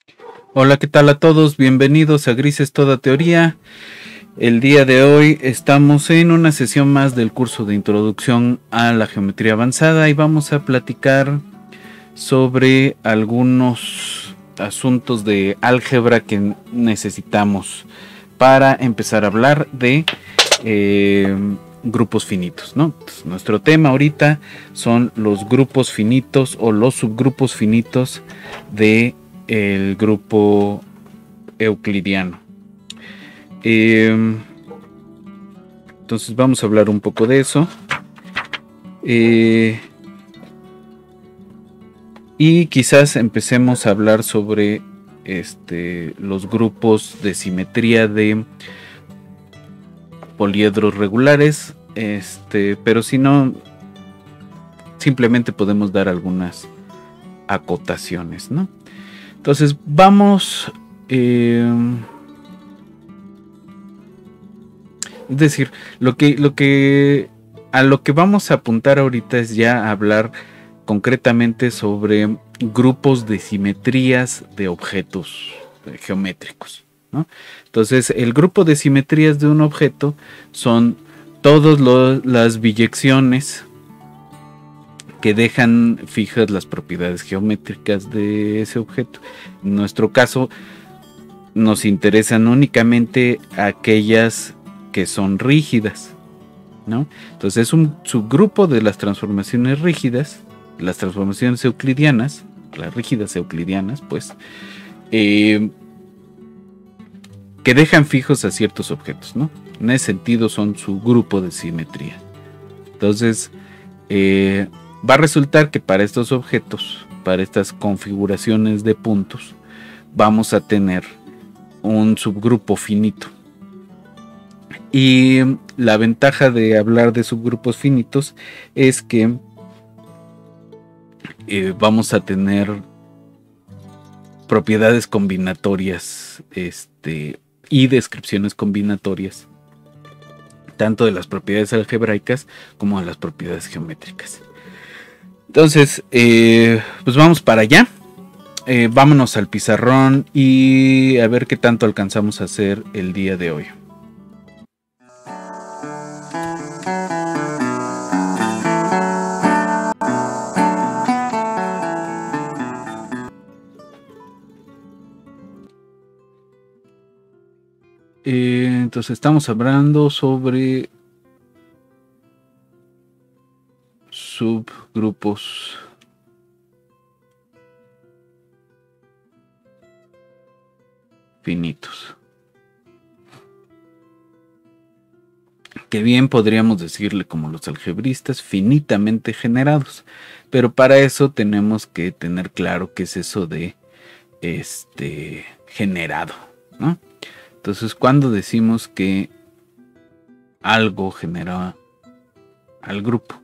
Hola, ¿qué tal a todos? Bienvenidos a Grises Toda Teoría. El día de hoy estamos en una sesión más del curso de Introducción a la Geometría Avanzada y vamos a platicar sobre algunos asuntos de álgebra que necesitamos para empezar a hablar de grupos finitos, ¿no? Entonces, nuestro tema ahorita son los grupos finitos o los subgrupos finitos de el grupo euclidiano. Entonces vamos a hablar un poco de eso. Y quizás empecemos a hablar sobre los grupos de simetría de poliedros regulares. Pero si no, simplemente podemos dar algunas acotaciones, ¿no? Entonces vamos, es decir, a lo que vamos a apuntar ahorita es ya hablar concretamente sobre grupos de simetrías de objetos geométricos, ¿no? Entonces el grupo de simetrías de un objeto son todas las biyecciones que dejan fijas las propiedades geométricas de ese objeto. En nuestro caso nos interesan únicamente aquellas que son rígidas, ¿no? Entonces es un subgrupo de las transformaciones rígidas, las transformaciones euclidianas, las rígidas euclidianas, pues, que dejan fijos a ciertos objetos, ¿no? En ese sentido son su grupo de simetría. Entonces, va a resultar que para estos objetos, para estas configuraciones de puntos, vamos a tener un subgrupo finito. Y la ventaja de hablar de subgrupos finitos es que vamos a tener propiedades combinatorias y descripciones combinatorias, tanto de las propiedades algebraicas como de las propiedades geométricas. Entonces, pues vamos para allá. Vámonos al pizarrón y a ver qué tanto alcanzamos a hacer el día de hoy. Entonces estamos hablando sobre subgrupos finitos. Que bien podríamos decirle, como los algebristas, finitamente generados. Pero para eso tenemos que tener claro qué es eso de generado, ¿no? Entonces, cuando decimos que algo genera al grupo,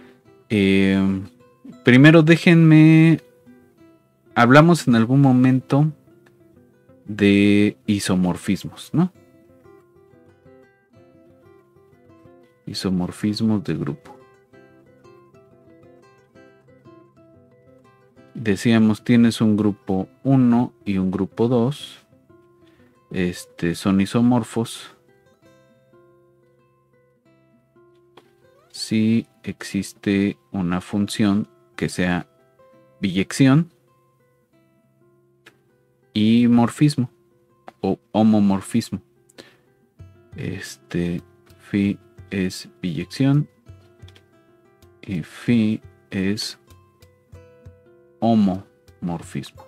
primero déjenme, hablamos en algún momento de isomorfismos, ¿no? Isomorfismos de grupo. Decíamos, tienes un grupo 1 y un grupo 2. Son isomorfos si existe una función que sea biyección y morfismo o homomorfismo. Phi es biyección y phi es homomorfismo.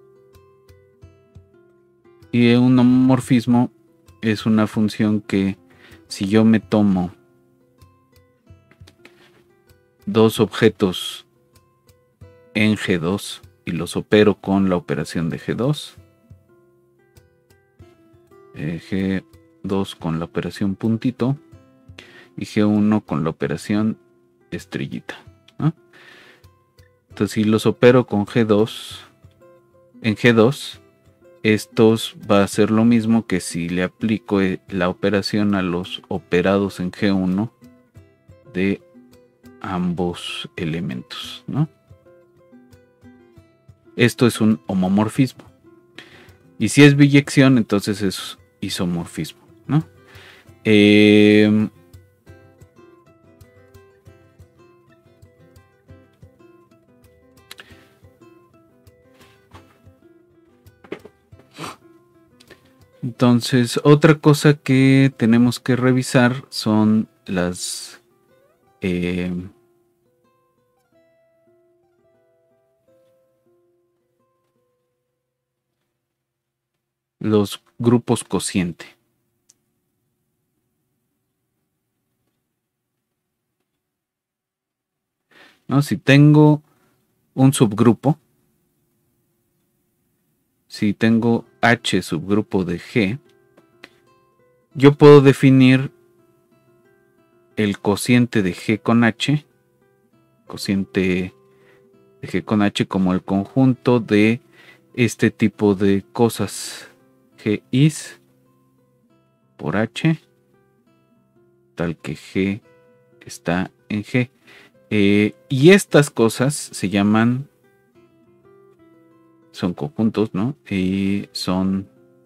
Y un homomorfismo es una función que, si yo me tomo dos objetos en G2 y los opero con la operación de G2, G2 con la operación puntito y G1 con la operación estrellita, ¿no? Entonces, si los opero con G2 en G2, estos va a ser lo mismo que si le aplico la operación a los operados en G1 de ambos elementos, ¿no? Esto es un homomorfismo. Y si es biyección, entonces es isomorfismo, ¿no? Entonces, otra cosa que tenemos que revisar son los grupos cociente. ¿No? Si tengo un subgrupo, si tengo H subgrupo de G, yo puedo definir el cociente de G con H, cociente de G con H como el conjunto de este tipo de cosas. G is por H, tal que G está en G. Y estas cosas se llaman, son conjuntos, ¿no? Y son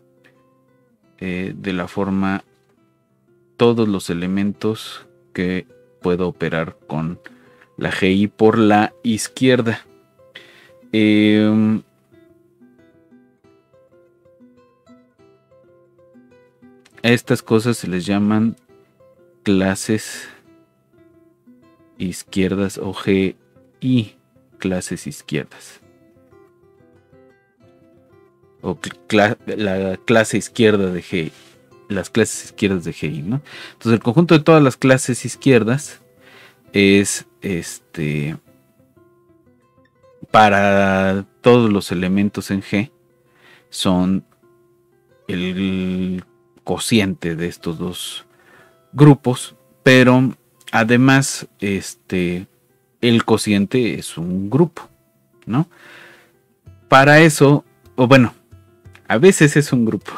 de la forma todos los elementos que puedo operar con la GI por la izquierda. A estas cosas se les llaman clases izquierdas o GI, clases izquierdas. O la clase izquierda de GI, las clases izquierdas de GI, ¿no? Entonces el conjunto de todas las clases izquierdas es para todos los elementos en G son el cociente de estos dos grupos, pero además el cociente es un grupo, ¿no? Para eso, o bueno, a veces es un grupo.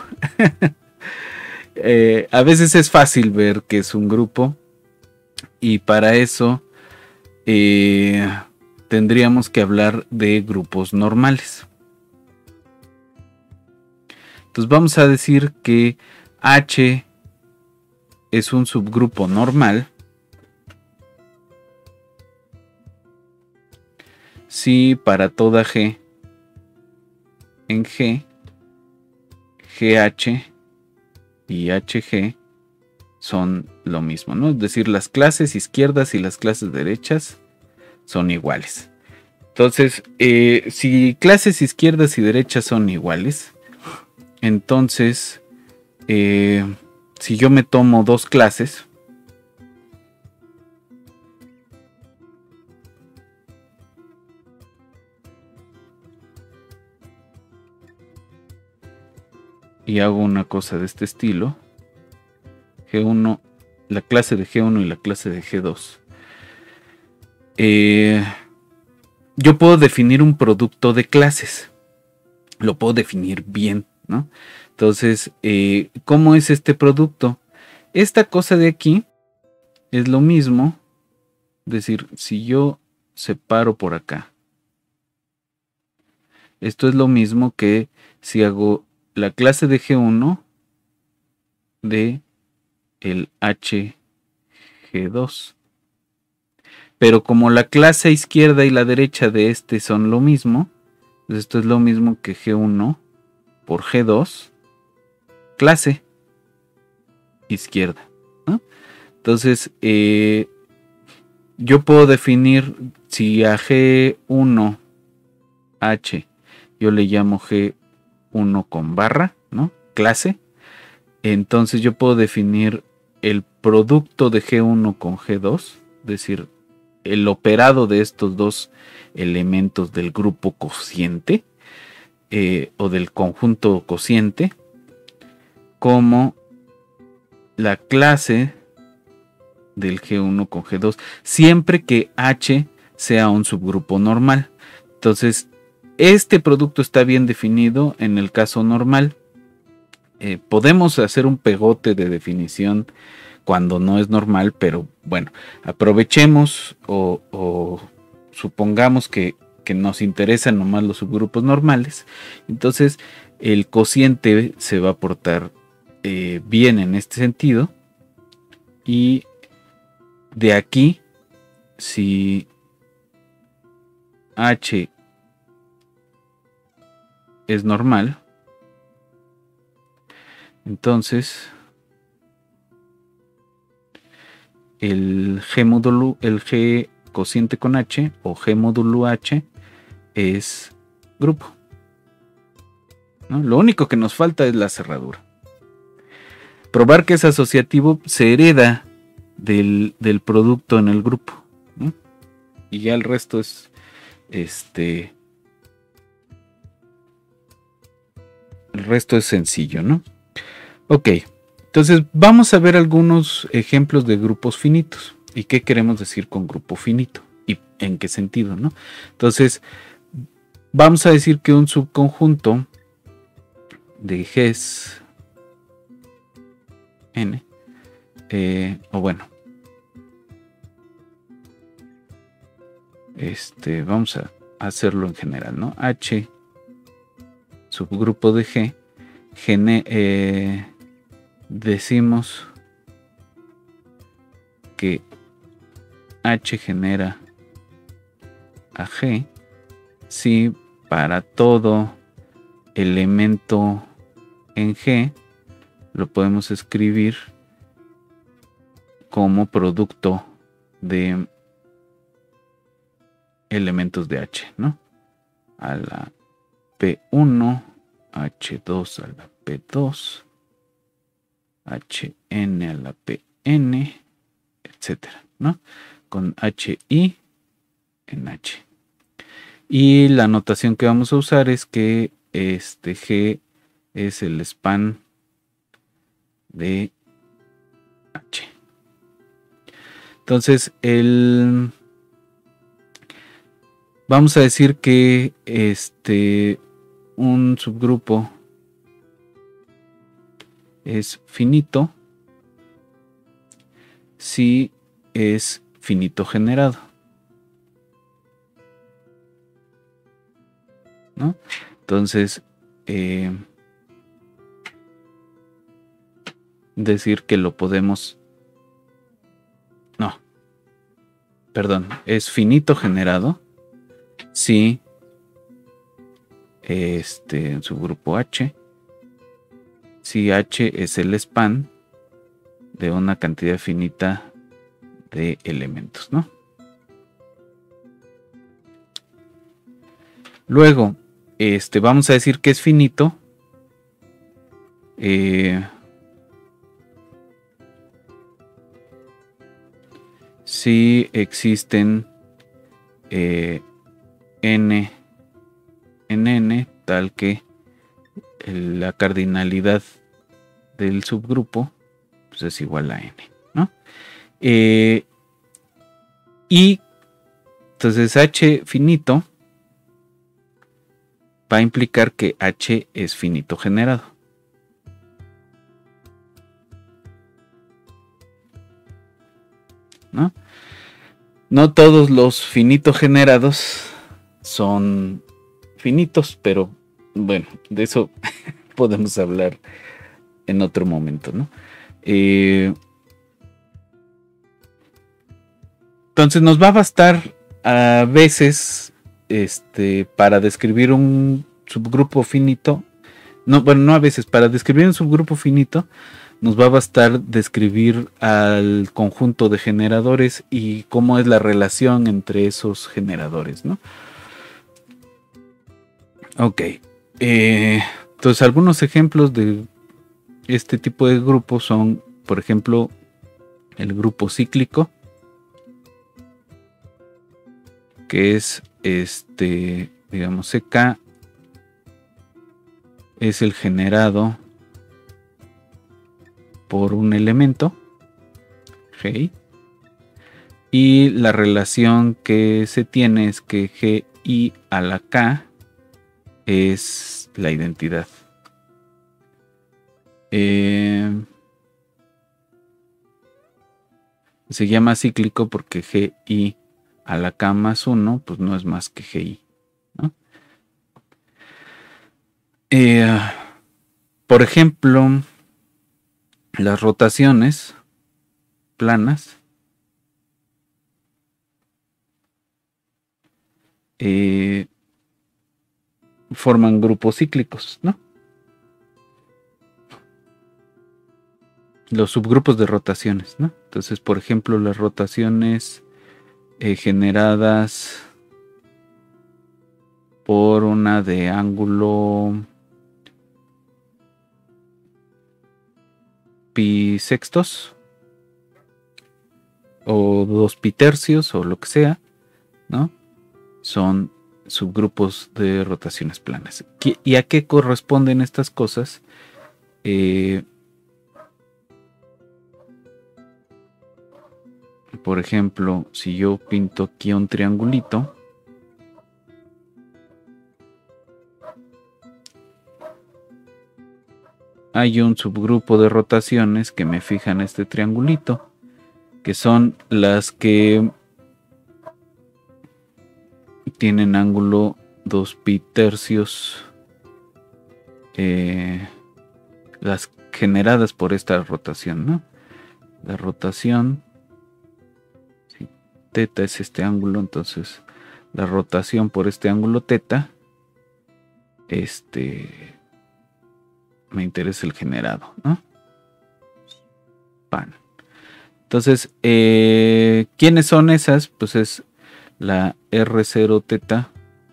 A veces es fácil ver que es un grupo y para eso tendríamos que hablar de grupos normales. Entonces vamos a decir que H es un subgrupo normal si para toda G en G, GH y HG son lo mismo, ¿no? Es decir, las clases izquierdas y las clases derechas son iguales. Entonces, si clases izquierdas y derechas son iguales, entonces, si yo me tomo dos clases, y hago una cosa de este estilo, G1, la clase de G1 y la clase de G2, yo puedo definir un producto de clases, lo puedo definir bien, ¿no? Entonces, ¿cómo es este producto? Esta cosa de aquí es lo mismo, es decir, si yo separo por acá, esto es lo mismo que si hago la clase de G1 de el HG2. Pero como la clase izquierda y la derecha de este son lo mismo, pues esto es lo mismo que G1 por G2, clase izquierda, ¿no? Entonces, yo puedo definir si a G1H yo le llamo G1 con barra, ¿no? Clase. Entonces yo puedo definir el producto de G1 con G2, es decir, el operado de estos dos elementos del grupo cociente o del conjunto cociente como la clase del G1 con G2, siempre que H sea un subgrupo normal. Entonces, este producto está bien definido en el caso normal. Podemos hacer un pegote de definición cuando no es normal, pero bueno, aprovechemos o supongamos que nos interesan nomás los subgrupos normales. Entonces, el cociente se va a portar bien en este sentido. Y de aquí, si H es normal, entonces el G cociente con H o G módulo H es grupo, ¿no? Lo único que nos falta es la cerradura. Probar que es asociativo se hereda del producto en el grupo, ¿no? Y ya el resto es el resto es sencillo, ¿no? Ok, entonces vamos a ver algunos ejemplos de grupos finitos y qué queremos decir con grupo finito y en qué sentido, ¿no? Entonces vamos a decir que un subconjunto de Gs n, o bueno, vamos a hacerlo en general, ¿no? H subgrupo de G, decimos que H genera a G si para todo elemento en G lo podemos escribir como producto de elementos de H, ¿no? A la P1, H2 a la P2, Hn a la Pn, etcétera, ¿no? Con Hi en H. Y la notación que vamos a usar es que G es el span de H. Entonces, vamos a decir que un subgrupo es finito si es finito generado, ¿no? Entonces, decir que lo podemos... No, perdón, es finito generado si en subgrupo H, si H es el span de una cantidad finita de elementos, ¿no? Luego, vamos a decir que es finito si existen n en n tal que la cardinalidad del subgrupo pues es igual a n, ¿no? Y entonces H finito va a implicar que H es finito generado, ¿no? No todos los finito generados son finitos, pero bueno, de eso podemos hablar en otro momento, ¿no? Entonces nos va a bastar a veces para describir un subgrupo finito. No, bueno, no a veces, para describir un subgrupo finito nos va a bastar describir al conjunto de generadores y cómo es la relación entre esos generadores, ¿no? Ok. Entonces algunos ejemplos de este tipo de grupos son, por ejemplo, el grupo cíclico, que es digamos, CK es el generado por un elemento G, y la relación que se tiene es que GI a la K es la identidad. Se llama cíclico porque GI a la K más 1 pues no es más que GI, ¿no? Por ejemplo, las rotaciones planas forman grupos cíclicos, ¿no? Los subgrupos de rotaciones, ¿no? Entonces, por ejemplo, las rotaciones generadas por una de ángulo pi sextos o 2 pi tercios o lo que sea, ¿no? Son subgrupos de rotaciones planas. ¿Y a qué corresponden estas cosas? Por ejemplo, si yo pinto aquí un triangulito, hay un subgrupo de rotaciones que me fijan este triangulito, que son las que tienen ángulo 2 pi tercios, las generadas por esta rotación, ¿no? La rotación, si teta es este ángulo, entonces la rotación por este ángulo teta, me interesa el generado, ¿no? Pan. Entonces, ¿quiénes son esas? Pues es la R0 teta,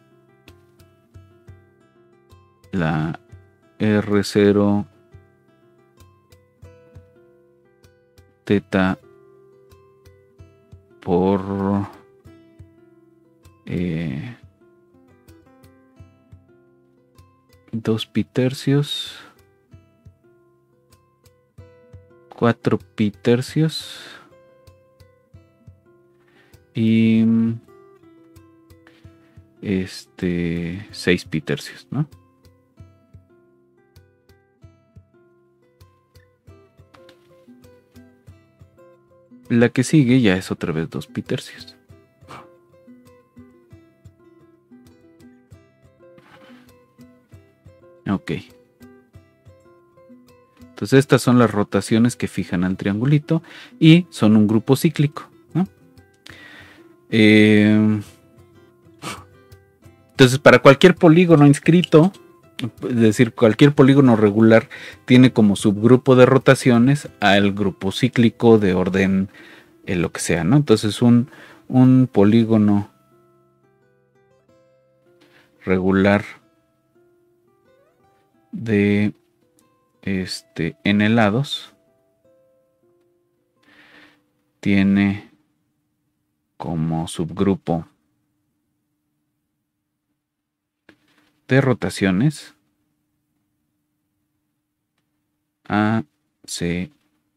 la R0 teta por 2 pi tercios, 4 pi tercios y 6 pi tercios, ¿no? La que sigue ya es otra vez 2 pi tercios. Ok. Entonces estas son las rotaciones que fijan al triangulito y son un grupo cíclico, ¿no? Entonces para cualquier polígono inscrito, es decir, cualquier polígono regular tiene como subgrupo de rotaciones al grupo cíclico de orden lo que sea, ¿no? Entonces un polígono regular de n lados tiene como subgrupo de rotaciones A, C,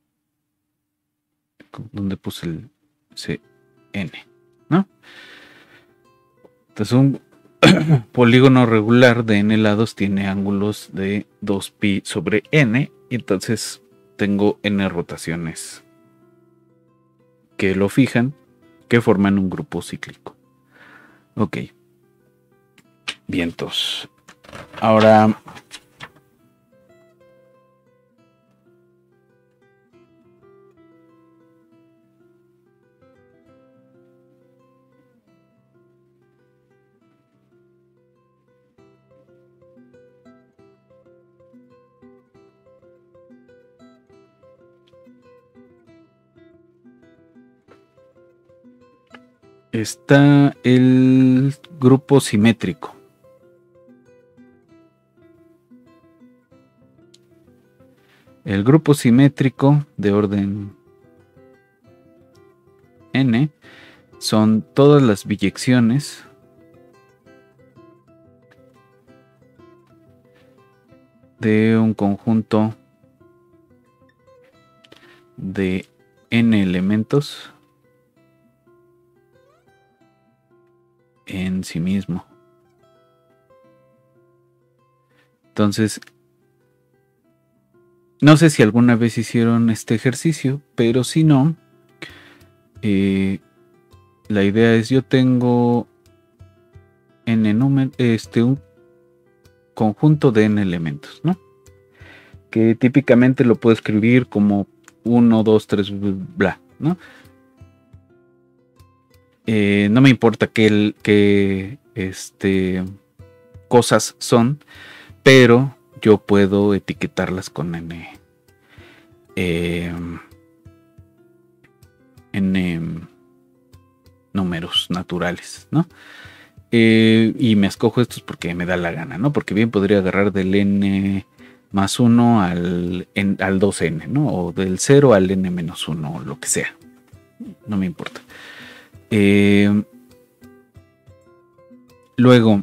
donde puse el C, N, ¿no? Entonces un polígono regular de n lados tiene ángulos de 2 pi sobre n, y entonces tengo n rotaciones que lo fijan, que forman un grupo cíclico. Ok. Vientos. Ahora está el grupo simétrico. El grupo simétrico de orden n son todas las biyecciones de un conjunto de n elementos en sí mismo. Entonces, no sé si alguna vez hicieron este ejercicio, pero si no, la idea es: yo tengo n número, un conjunto de n elementos, ¿no? Que típicamente lo puedo escribir como 1, 2, 3, bla, ¿no? No me importa qué cosas son, pero yo puedo etiquetarlas con n números naturales, ¿no? Y me escojo estos porque me da la gana, ¿no? Porque bien podría agarrar del n más 1 al 2n, ¿no? O del 0 al n menos 1, o lo que sea. No me importa. Luego,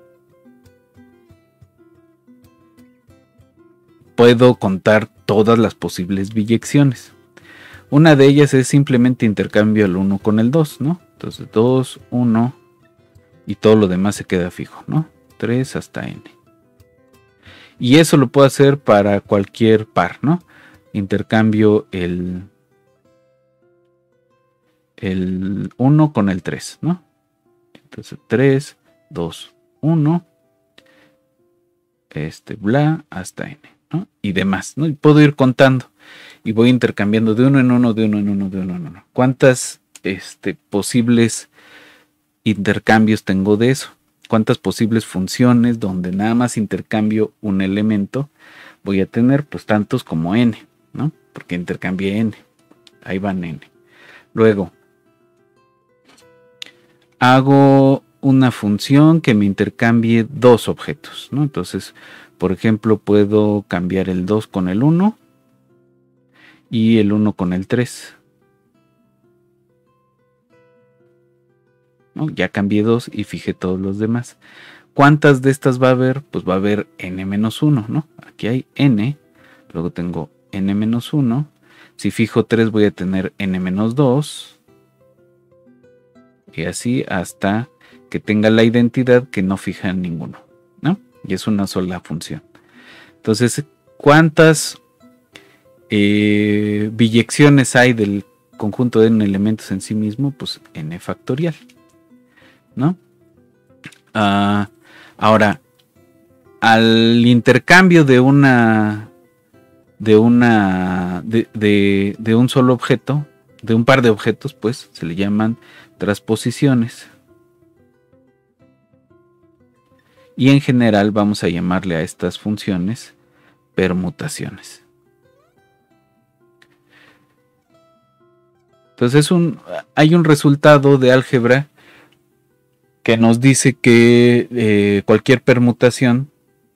puedo contar todas las posibles biyecciones. Una de ellas es simplemente intercambio el 1 con el 2, ¿no? Entonces 2, 1 y todo lo demás se queda fijo, ¿no? 3 hasta n. Y eso lo puedo hacer para cualquier par, ¿no? Intercambio el 1 con el 3, ¿no? Entonces 3, 2, 1, bla, hasta n, ¿no? Y demás, ¿no? Y puedo ir contando y voy intercambiando de uno en uno, de uno en uno, de uno en uno. ¿Cuántas posibles intercambios tengo de eso? ¿Cuántas posibles funciones donde nada más intercambio un elemento voy a tener? Pues tantos como n, ¿no? Porque intercambié n. Ahí van n. Luego, hago una función que me intercambie dos objetos, ¿no? Entonces, por ejemplo, puedo cambiar el 2 con el 1 y el 1 con el 3. ¿No? Ya cambié 2 y fijé todos los demás. ¿Cuántas de estas va a haber? Pues va a haber n-1, ¿no? Aquí hay n, luego tengo n-1. Si fijo 3 voy a tener n-2. Y así hasta que tenga la identidad que no fija en ninguno, ¿no? Y es una sola función. Entonces, ¿cuántas biyecciones hay del conjunto de n elementos en sí mismo? Pues n factorial, ¿no? Ahora, al intercambio de un solo objeto, de un par de objetos, pues se le llaman transposiciones. Y en general vamos a llamarle a estas funciones permutaciones. Entonces hay un resultado de álgebra que nos dice que cualquier permutación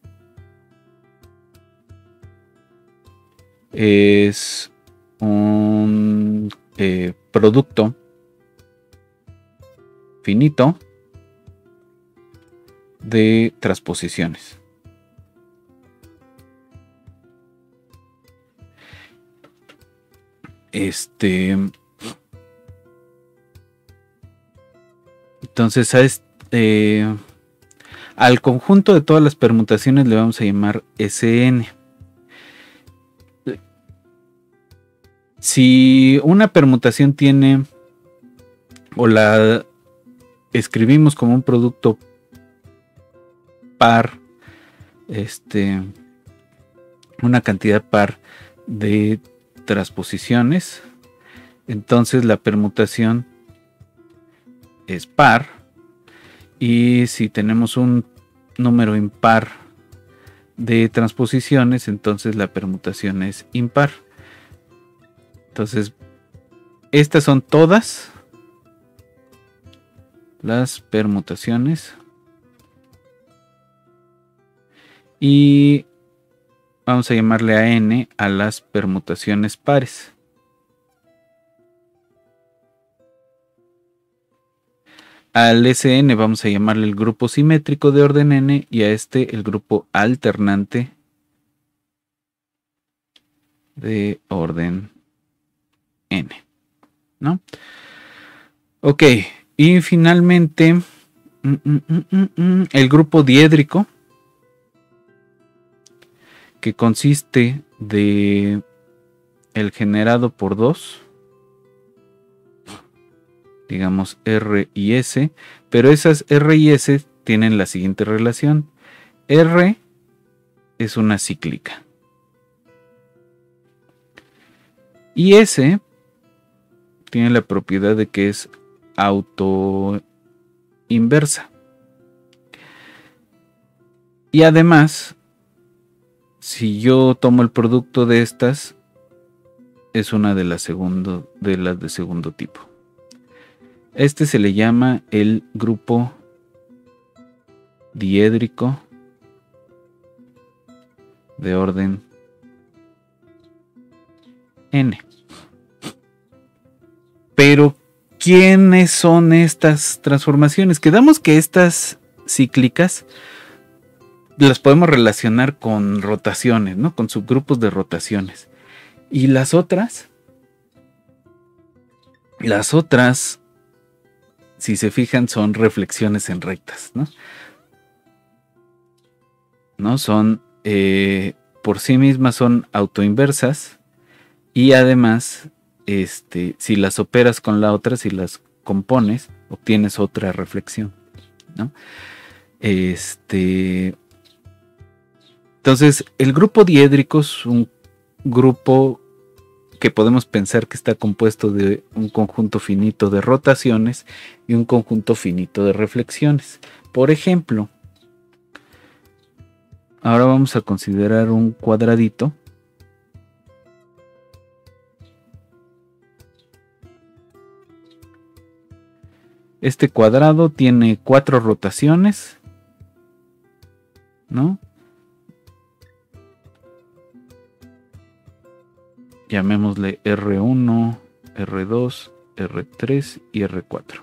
es un producto finito de transposiciones. Entonces al conjunto de todas las permutaciones le vamos a llamar Sn. Si una permutación tiene, o la escribimos como un producto par, una cantidad par de transposiciones, entonces la permutación es par. Y si tenemos un número impar de transposiciones, entonces la permutación es impar. Entonces, estas son todas las permutaciones. Y vamos a llamarle a n a las permutaciones pares. Al Sn vamos a llamarle el grupo simétrico de orden n y a el grupo alternante de orden n, ¿no? Ok, y finalmente el grupo diédrico, que consiste de el generado por 2, digamos R y S, pero esas R y S tienen la siguiente relación: R es una cíclica. Y S tiene la propiedad de que es autoinversa. Y además, si yo tomo el producto de estas, es una de las de segundo tipo. Este se le llama el grupo diédrico de orden N. Pero, ¿quiénes son estas transformaciones? Quedamos que estas cíclicas las podemos relacionar con rotaciones, ¿no? Con subgrupos de rotaciones. Y las otras, si se fijan, son reflexiones en rectas, ¿no? ¿No? Son, por sí mismas son autoinversas y además, si las operas con la otra, si las compones, obtienes otra reflexión, ¿no? Entonces, el grupo diédrico es un grupo que podemos pensar que está compuesto de un conjunto finito de rotaciones y un conjunto finito de reflexiones. Por ejemplo, ahora vamos a considerar un cuadradito. Este cuadrado tiene 4 rotaciones, ¿no? Llamémosle R1, R2, R3 y R4.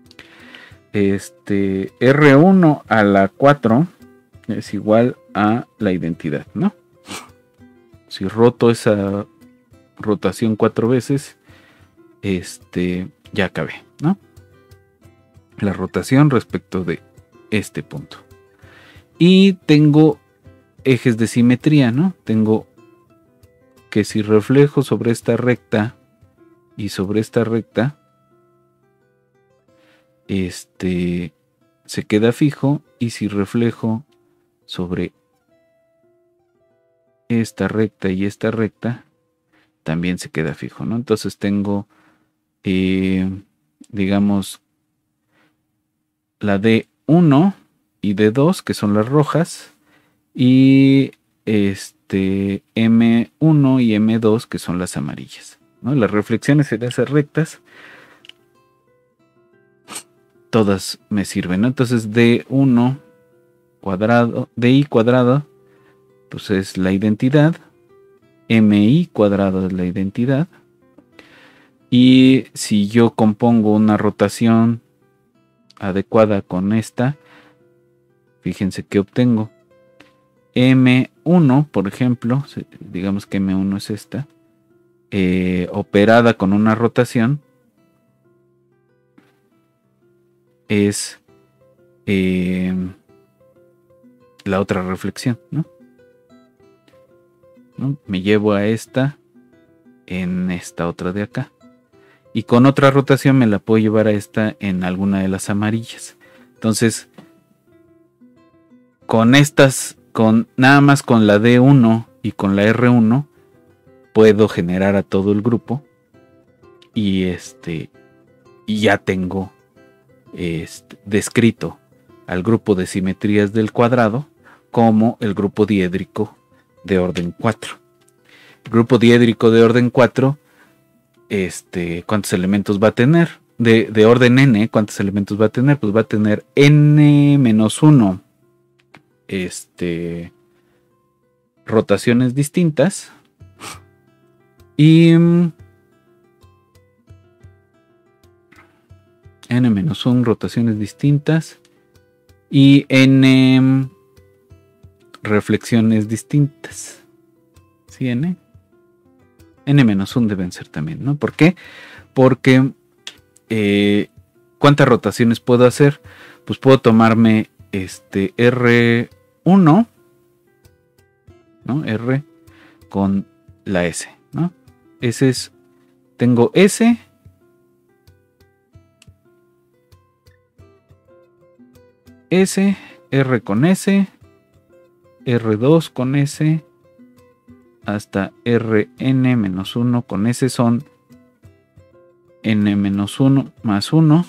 R1 a la 4 es igual a la identidad, ¿no? Si roto esa rotación 4 veces, ya acabé, ¿no? La rotación respecto de este punto. Y tengo ejes de simetría, ¿no? Tengo que si reflejo sobre esta recta y sobre esta recta, se queda fijo, y si reflejo sobre esta recta y esta recta, también se queda fijo, ¿no? Entonces tengo, digamos, la D1 y D2, que son las rojas, y M1 y M2, que son las amarillas, ¿no? Las reflexiones en esas rectas todas me sirven, ¿no? Entonces D1 cuadrado, DI cuadrado, pues es la identidad, MI cuadrado es la identidad, y si yo compongo una rotación adecuada con esta, fíjense que obtengo M1, por ejemplo, digamos que M1 es esta, operada con una rotación, es la otra reflexión, ¿no? Me llevo a esta en esta otra de acá, y con otra rotación me la puedo llevar a esta en alguna de las amarillas. Entonces, con estas, nada más con la D1 y con la R1, puedo generar a todo el grupo, y ya tengo descrito al grupo de simetrías del cuadrado como el grupo diédrico de orden 4. El grupo diédrico de orden 4, ¿cuántos elementos va a tener? De orden n, ¿cuántos elementos va a tener? Pues va a tener n-1 rotaciones distintas, y n-1 rotaciones distintas y n reflexiones distintas. ¿Sí, n? n-1 deben ser también, ¿no? ¿Por qué? Porque ¿cuántas rotaciones puedo hacer? Pues puedo tomarme R1, ¿no? R con la S, ¿no? Tengo S, R con S, R2 con S hasta Rn-1 con S son n-1 más 1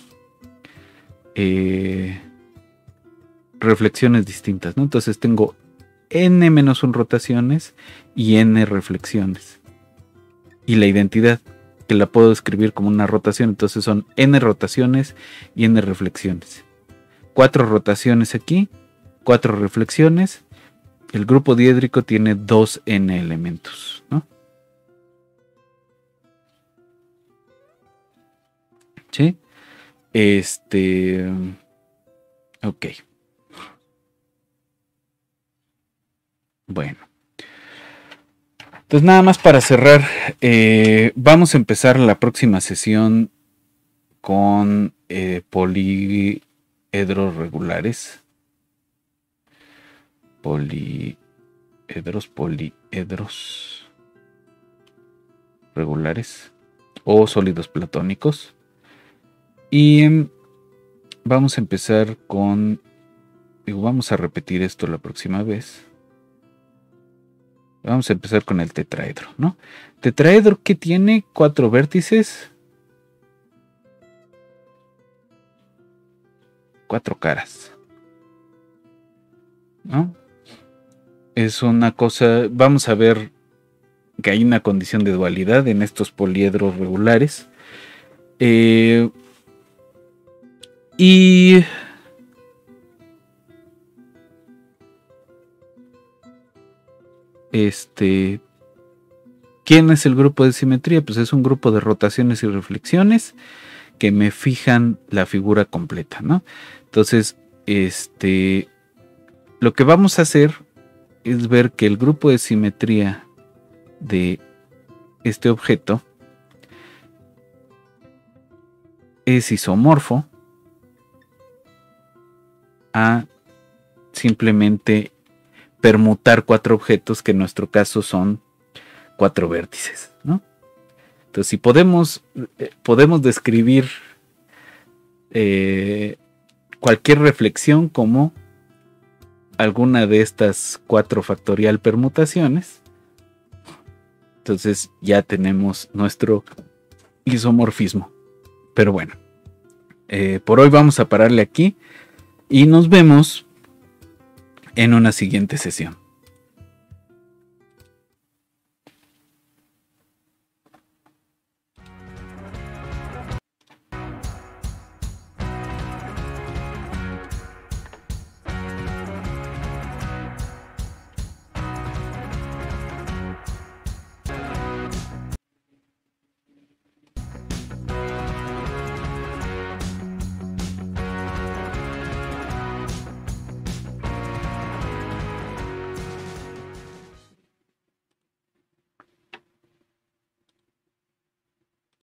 reflexiones distintas, ¿no? Entonces tengo n-1 rotaciones y n reflexiones. Y la identidad, que la puedo escribir como una rotación, entonces son n rotaciones y n reflexiones. 4 rotaciones aquí, 4 reflexiones. El grupo diédrico tiene 2n elementos, ¿no? ¿Sí? Ok. Bueno. Entonces nada más para cerrar, vamos a empezar la próxima sesión con poliedros regulares. Poliedros regulares o sólidos platónicos. Y vamos a empezar con, vamos a repetir esto la próxima vez. Vamos a empezar con el tetraedro, ¿no? Tetraedro que tiene 4 vértices, 4 caras, ¿no? Es una cosa, vamos a ver que hay una condición de dualidad en estos poliedros regulares. Y ¿quién es el grupo de simetría? Pues es un grupo de rotaciones y reflexiones que me fijan la figura completa, ¿no? Entonces, lo que vamos a hacer es ver que el grupo de simetría de este objeto es isomorfo a simplemente permutar 4 objetos, que en nuestro caso son 4 vértices, ¿no? Entonces, si podemos describir cualquier reflexión como alguna de estas 4 factorial permutaciones, entonces ya tenemos nuestro isomorfismo. Pero bueno, por hoy vamos a pararle aquí y nos vemos en una siguiente sesión.